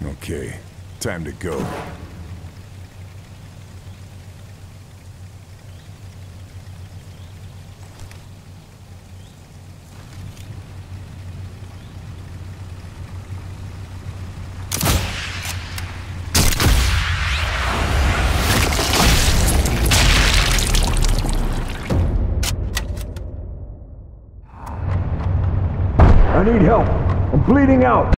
Okay, time to go. I need help. I'm bleeding out.